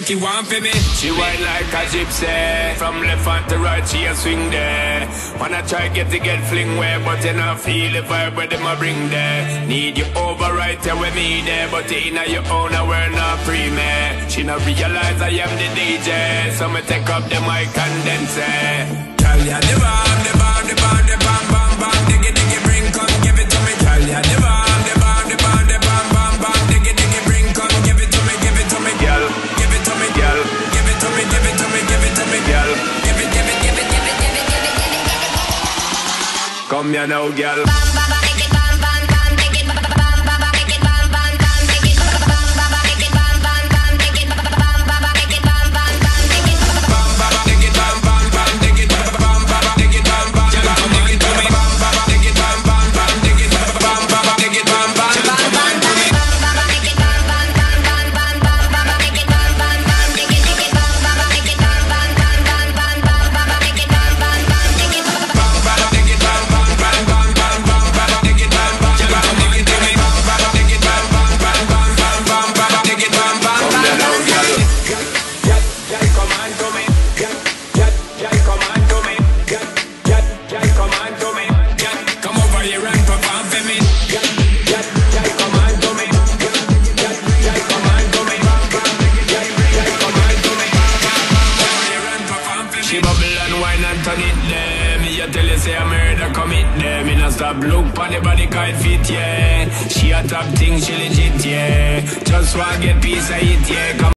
Frankie want for me. She whine like a gypsy. From left hand to right, she a swing there. Wanna try get fling way, but you not feel the vibe where them a bring there. Need you over right there with me there, but in your own, we're not free, man. She not realize I am the DJ, so me take up the mic and then say, Girl, ya the bomb, the bomb, the bomb, the bomb, bomb, bomb. Diggy, diggy, bring, come give it to me. Girl, ya the bomb, the bomb, the bomb, the bomb, bomb, bomb. Diggy, diggy, bring, come give it to me, give it to me, girl. Give it to me, Girl. Give it to me, give it to me, give it to me, Girl. Give it, give it, give it, give it, give it, give it, give it. Come here now, girl. She bubble and wine and turn it there. Me a tell you say a murder commit there. Me not stop look pon the body kind fit, yeah. She a top thing, she legit, yeah. Just want get piece of it, yeah. Come